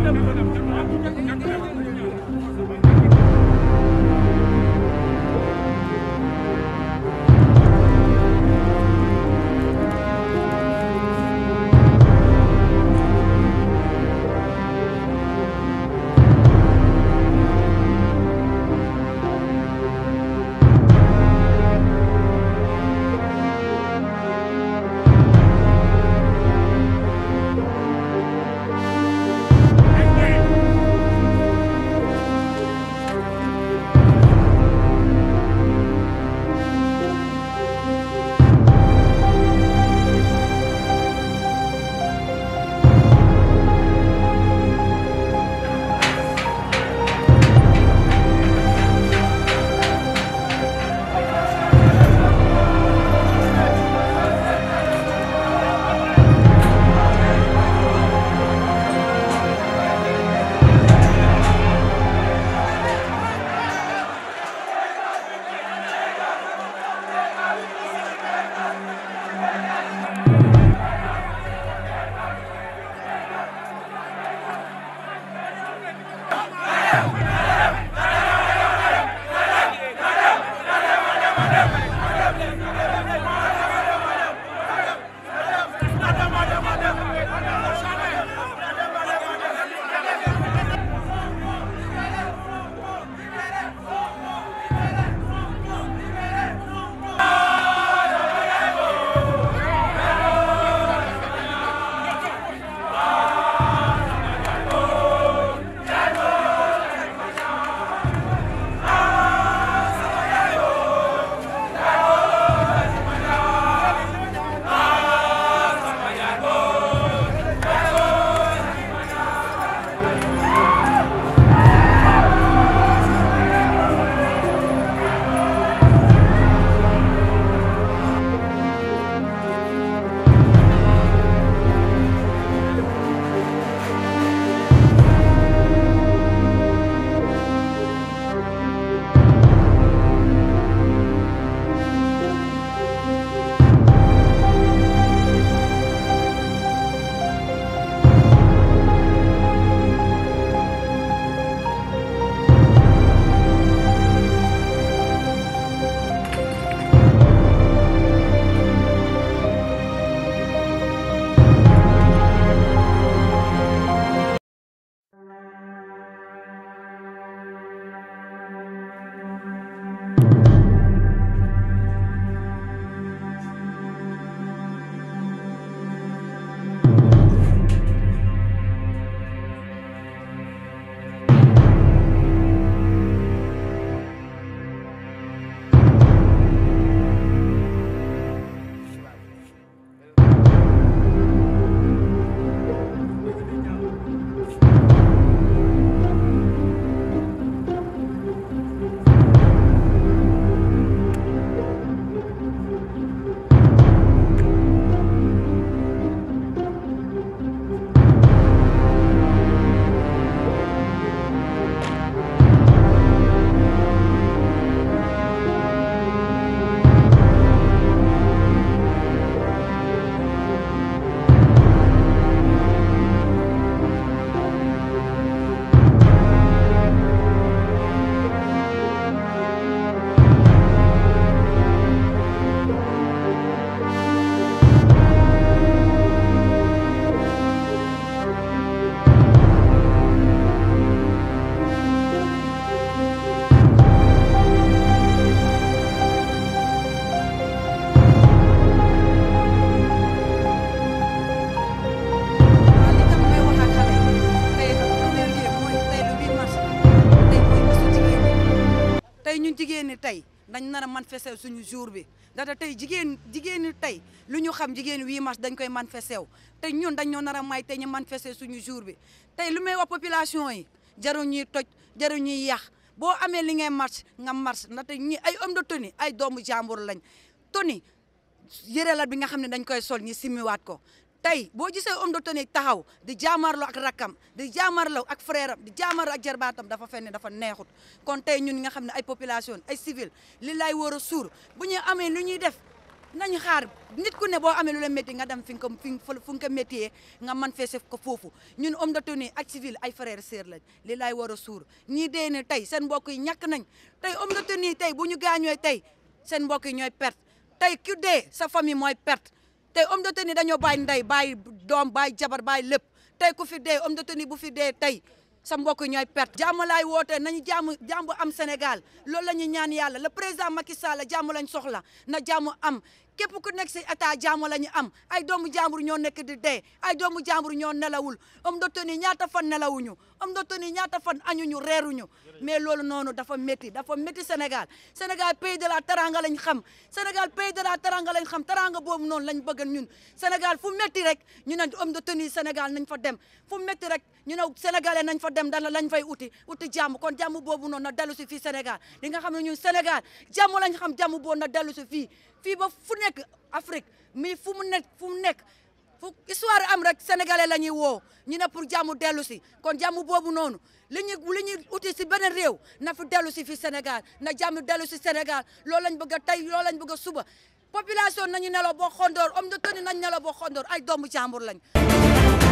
jigéen ñi tey dañ nar a manifester suñu jour bi ndaxte tey jigéen ñi tey lu ñu xam jigéen 8 mars dañ koy manifester wu te ñun dañ ñoo nar a may tey ñu manifester suñu jour bi tey lu may wax population yi jaru ñuy toj jaru ñuy yàq boo amee li ngay marche nga marche ndaxte ñi ay homme de tenue ay doomu jàmbur lañ tenue yëre la bi nga xam ne dañ koy sol ñi simiwaat ko tey boo gisee homme de tenue taxaw di jaamarloo ak rakkam di jaamarloo ak frère am di jaamarloo ak jarbaatam dafa fenn dafa neexut kon tey ñun nga xam ne ay population ay civil li lay war a suur bu ñu amee lu ñuy def nañ xaar nit ku ne boo amee lu la métti nga dem fi nga ko métier nga manifester ko foofu ñun homme de tenue ak civil ay frères sœurs lañ li laay war a suur ñii dee ne tey seen mbokk yi ñàkk nañ tey homme de tenue tey bu ñu gaañooy tey seen mbokk yi ñooy perte tey ku dee sa famille mooy perte tey homme de tenue dañoo bàyyi ndey bàyyi doom bàyyi jabar bàyyi lépp tey ku fi dee homme de tenue bu fi dee tey sa mbokk ñooy perte jàmm laay woote nañu jàmm am Sénégal loolu la ñuy ñaan yàlla le président Macky Sall jàmm lañ soxla na jàmm am képp ku nekk si état jàmm la ñu am ay doomu jàmbur ñoo nekk di dee ay doomu jàmbur ñoo nelawul homme de tenue ñaata fan nelawuñu homme de tenue ñaata fan añuñu reeruñu mais loolu noonu dafa métti Sénégal Sénégal pays de la teranga lañ xam Sénégal pays de la teranga lañ xam teranga boobu noonu lañ bëgg ñun Sénégal fu métti rek ñu ne homme de tenue Sénégal nañ fa dem fu métti rek ñu ne sénégalais nañ fa dem dala lañ fay uti jàmm kon jàmm boobu noonu na dellu si fii Sénégal li nga xam ne ñun Sénégal jàmm lañ xam jàmm boobu na dellu si fii ba fu nekk Afrique mais fu mu nekk fu histoire am rek sénégalais la ñuy woo ñu ne pour jàmm dellu si kon jàmm boobu noonu li ñuy uti si beneen réew na fi dellu si fii Sénégal na jàmm dellu si Sénégal loolu lañ bëgg a tey loolu lañ bëgg a suba population nañu nelaw boo xondoor homme de tenue nañu nelaw boo xondoor ay doomu jàmbur lañ